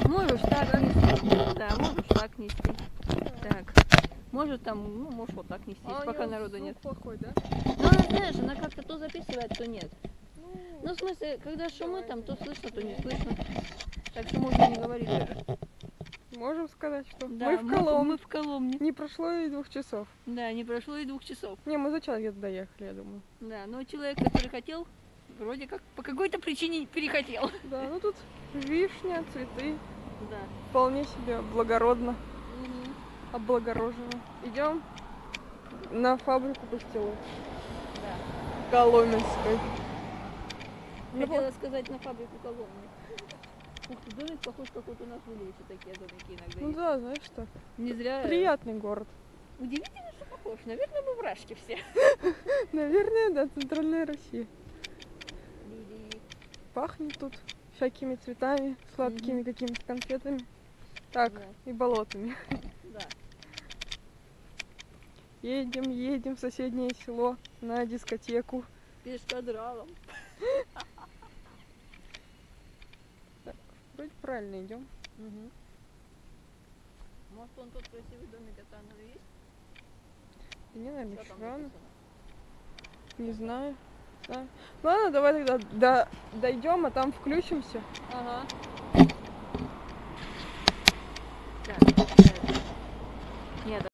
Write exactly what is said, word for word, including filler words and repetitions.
Можешь так нести. Да, можешь так нести. Так. Может там, ну, можешь вот так нести, А пока народу нет. Плохой, да? Ну, она, знаешь, она как-то то записывает, то нет. Ну, Ну, в смысле, когда шумы давай, там, то давай. слышно, то не слышно. Так что можно не говорить даже. можем сказать, что Да, мы в Коломне. мы в Коломне. Не прошло и двух часов. Да, не прошло и двух часов. Не, мы за час где-то доехали, я думаю. Да, но человек, который хотел, вроде как по какой-то причине перехотел. Да, ну тут вишня, цветы. Да. Вполне себе благородно, Угу. облагорожено. Идем на фабрику пастилы. Да. Коломенской. Хотела сказать на фабрику Коломны. Ух ты, домик похож, как вот у нас в Ильиче такие домики иногда Ну есть. да, знаешь что? Не зря. Приятный город. Удивительно, что похож. Наверное, мы вражки все. Наверное, да, центральная Россия. Люди. Пахнет тут всякими цветами, сладкими Мгм. какими-то конфетами. Так, Да. и болотами. Да. Едем, едем в соседнее село на дискотеку. Пешкадралом. Вроде правильно идем. Угу. Может, вон тот красивый домик, это оно и есть? Да не, наверное, Что еще там рано. написано? Не знаю. Да. Ладно, давай тогда до, дойдем, а там включимся. Ага. Так.